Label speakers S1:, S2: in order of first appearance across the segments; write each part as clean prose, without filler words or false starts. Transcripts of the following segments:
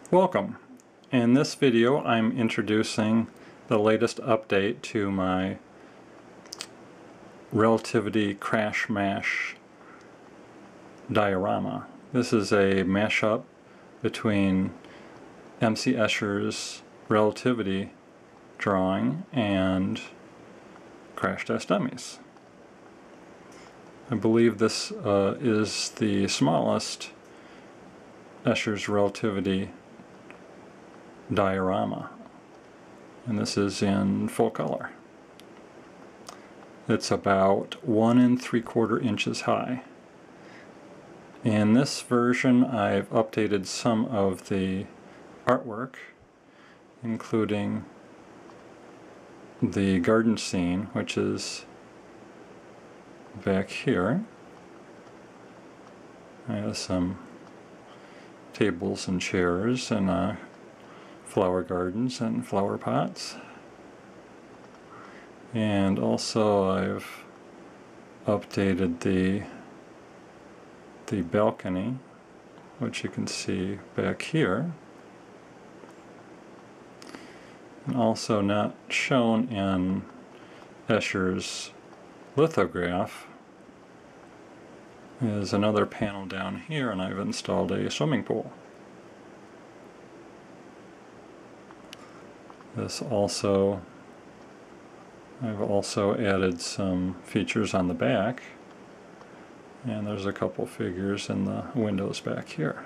S1: Welcome. In this video I'm introducing the latest update to my Relativity Crash Mash diorama. This is a mashup between MC Escher's Relativity drawing and Crash Dummies. I believe this is the smallest Escher's Relativity diorama, and this is in full color. It's about 1 3/4 inches high. In this version I've updated some of the artwork, including the garden scene, which is back here. I have some tables and chairs and flower gardens and flower pots. And also I've updated the balcony, which you can see back here. And also not shown in Escher's lithograph is another panel down here, and I've installed a swimming pool. I've also added some features on the back, and there's a couple figures in the windows back here.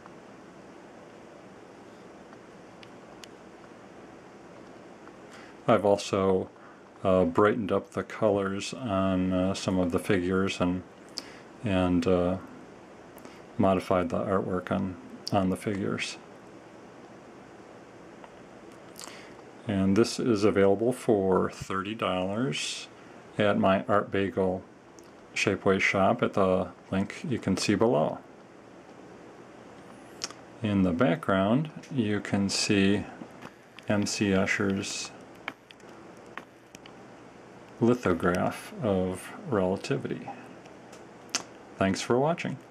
S1: I've also brightened up the colors on some of the figures and modified the artwork on the figures. And this is available for $30 at my Art Bagel Shapeways shop at the link you can see below. In the background you can see MC Escher's lithograph of Relativity. Thanks for watching.